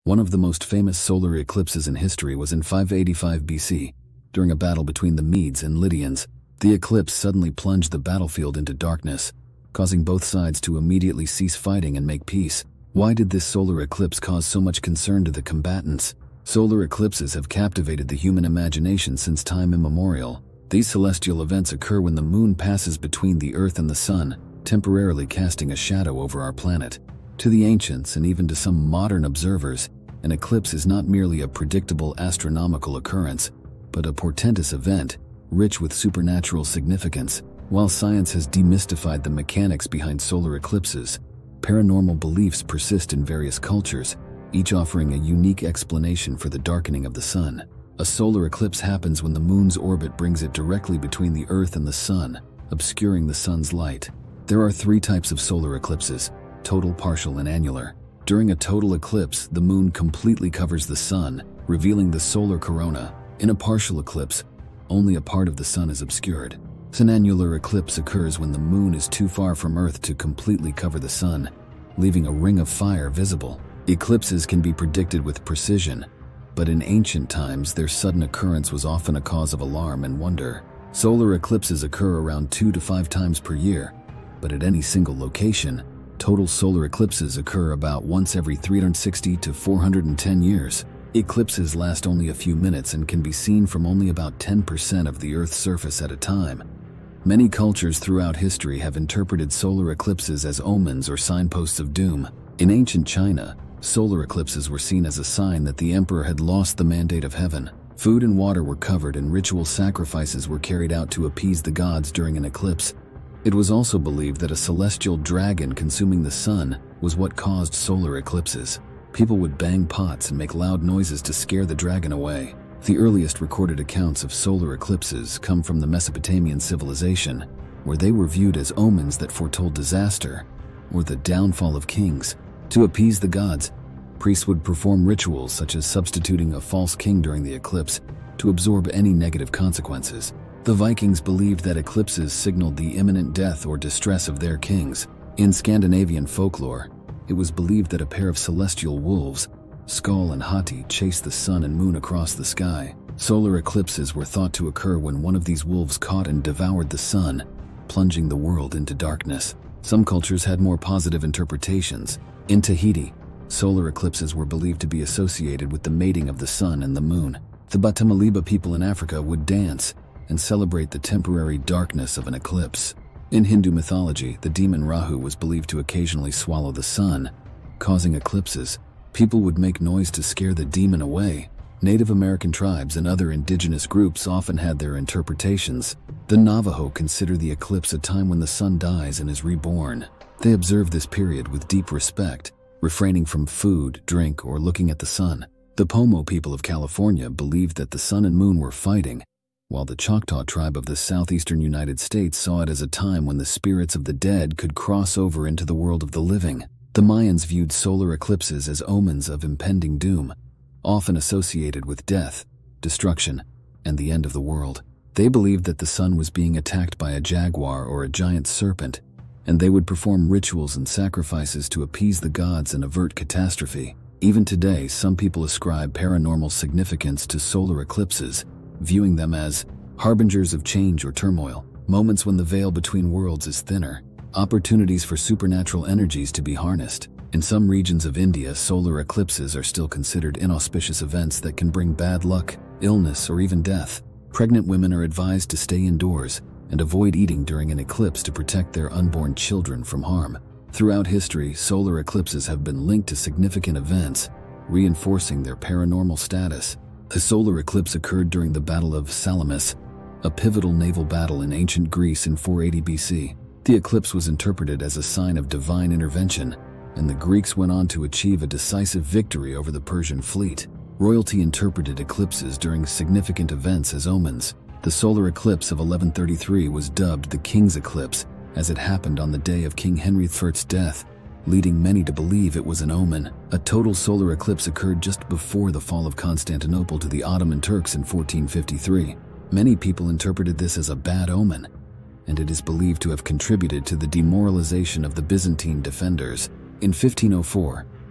One of the most famous solar eclipses in history was in 585 BC. During a battle between the Medes and Lydians, the eclipse suddenly plunged the battlefield into darkness, causing both sides to immediately cease fighting and make peace. Why did this solar eclipse cause so much concern to the combatants? Solar eclipses have captivated the human imagination since time immemorial. These celestial events occur when the moon passes between the Earth and the Sun, temporarily casting a shadow over our planet. To the ancients and even to some modern observers, an eclipse is not merely a predictable astronomical occurrence, but a portentous event, rich with supernatural significance. While science has demystified the mechanics behind solar eclipses, paranormal beliefs persist in various cultures, each offering a unique explanation for the darkening of the sun. A solar eclipse happens when the moon's orbit brings it directly between the Earth and the sun, obscuring the sun's light. There are three types of solar eclipses: total, partial, and annular. During a total eclipse, the moon completely covers the sun, revealing the solar corona. In a partial eclipse, only a part of the sun is obscured. An annular eclipse occurs when the moon is too far from Earth to completely cover the sun, leaving a ring of fire visible. Eclipses can be predicted with precision, but in ancient times their sudden occurrence was often a cause of alarm and wonder. Solar eclipses occur around 2 to 5 times per year, but at any single location, total solar eclipses occur about once every 360 to 410 years. Eclipses last only a few minutes and can be seen from only about 10% of the Earth's surface at a time. Many cultures throughout history have interpreted solar eclipses as omens or signposts of doom. In ancient China, solar eclipses were seen as a sign that the emperor had lost the mandate of heaven. Food and water were covered and ritual sacrifices were carried out to appease the gods during an eclipse. It was also believed that a celestial dragon consuming the sun was what caused solar eclipses. People would bang pots and make loud noises to scare the dragon away. The earliest recorded accounts of solar eclipses come from the Mesopotamian civilization, where they were viewed as omens that foretold disaster or the downfall of kings. To appease the gods, priests would perform rituals such as substituting a false king during the eclipse to absorb any negative consequences. The Vikings believed that eclipses signaled the imminent death or distress of their kings. In Scandinavian folklore, it was believed that a pair of celestial wolves, Skull and Hati, chased the sun and moon across the sky. Solar eclipses were thought to occur when one of these wolves caught and devoured the sun, plunging the world into darkness. Some cultures had more positive interpretations. In Tahiti, solar eclipses were believed to be associated with the mating of the sun and the moon. The Batamaliba people in Africa would dance and celebrate the temporary darkness of an eclipse. In Hindu mythology, the demon Rahu was believed to occasionally swallow the sun, causing eclipses. People would make noise to scare the demon away. Native American tribes and other indigenous groups often had their interpretations. The Navajo consider the eclipse a time when the sun dies and is reborn. They observe this period with deep respect, refraining from food, drink, or looking at the sun. The Pomo people of California believed that the sun and moon were fighting, while the Choctaw tribe of the southeastern United States saw it as a time when the spirits of the dead could cross over into the world of the living. The Mayans viewed solar eclipses as omens of impending doom, often associated with death, destruction, and the end of the world. They believed that the sun was being attacked by a jaguar or a giant serpent, and they would perform rituals and sacrifices to appease the gods and avert catastrophe. Even today, some people ascribe paranormal significance to solar eclipses, viewing them as harbingers of change or turmoil, moments when the veil between worlds is thinner, opportunities for supernatural energies to be harnessed. In some regions of India, solar eclipses are still considered inauspicious events that can bring bad luck, illness, or even death. Pregnant women are advised to stay indoors and avoid eating during an eclipse to protect their unborn children from harm. Throughout history, solar eclipses have been linked to significant events, reinforcing their paranormal status. The solar eclipse occurred during the Battle of Salamis, a pivotal naval battle in ancient Greece in 480 BC. The eclipse was interpreted as a sign of divine intervention, and the Greeks went on to achieve a decisive victory over the Persian fleet. Royalty interpreted eclipses during significant events as omens. The solar eclipse of 1133 was dubbed the King's Eclipse, as it happened on the day of King Henry III's death, leading many to believe it was an omen. A total solar eclipse occurred just before the fall of Constantinople to the Ottoman Turks in 1453. Many people interpreted this as a bad omen, and it is believed to have contributed to the demoralization of the Byzantine defenders. In 1504,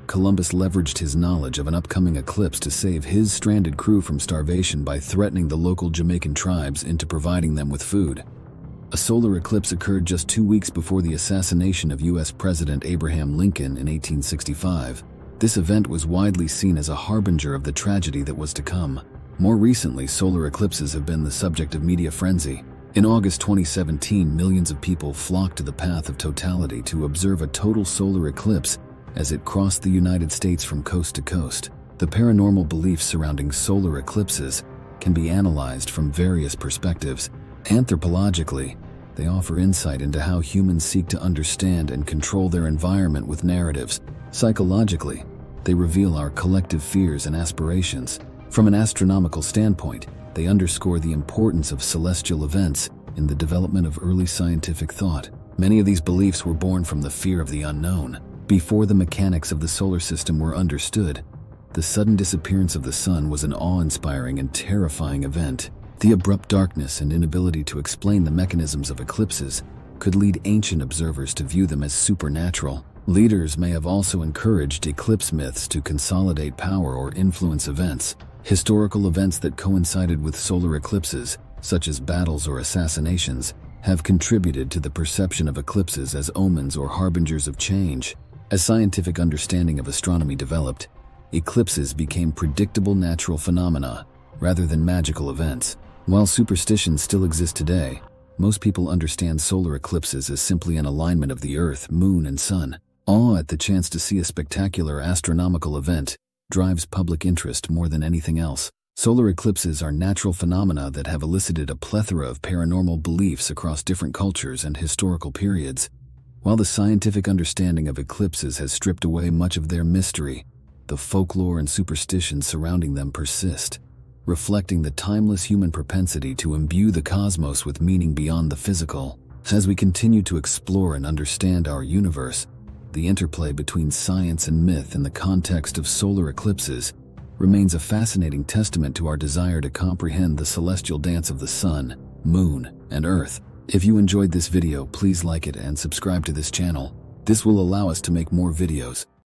Columbus leveraged his knowledge of an upcoming eclipse to save his stranded crew from starvation by threatening the local Jamaican tribes into providing them with food. A solar eclipse occurred just 2 weeks before the assassination of U.S. President Abraham Lincoln in 1865. This event was widely seen as a harbinger of the tragedy that was to come. More recently, solar eclipses have been the subject of media frenzy. In August 2017, millions of people flocked to the path of totality to observe a total solar eclipse as it crossed the United States from coast to coast. The paranormal beliefs surrounding solar eclipses can be analyzed from various perspectives. Anthropologically, they offer insight into how humans seek to understand and control their environment with narratives. Psychologically, they reveal our collective fears and aspirations. From an astronomical standpoint, they underscore the importance of celestial events in the development of early scientific thought. Many of these beliefs were born from the fear of the unknown. Before the mechanics of the solar system were understood, the sudden disappearance of the sun was an awe-inspiring and terrifying event. The abrupt darkness and inability to explain the mechanisms of eclipses could lead ancient observers to view them as supernatural. Leaders may have also encouraged eclipse myths to consolidate power or influence events. Historical events that coincided with solar eclipses, such as battles or assassinations, have contributed to the perception of eclipses as omens or harbingers of change. As scientific understanding of astronomy developed, eclipses became predictable natural phenomena rather than magical events. While superstitions still exist today, most people understand solar eclipses as simply an alignment of the Earth, Moon, and Sun. Awe at the chance to see a spectacular astronomical event drives public interest more than anything else. Solar eclipses are natural phenomena that have elicited a plethora of paranormal beliefs across different cultures and historical periods. While the scientific understanding of eclipses has stripped away much of their mystery, the folklore and superstitions surrounding them persist, reflecting the timeless human propensity to imbue the cosmos with meaning beyond the physical. As we continue to explore and understand our universe, the interplay between science and myth in the context of solar eclipses remains a fascinating testament to our desire to comprehend the celestial dance of the sun, moon, and earth. If you enjoyed this video, please like it and subscribe to this channel. This will allow us to make more videos.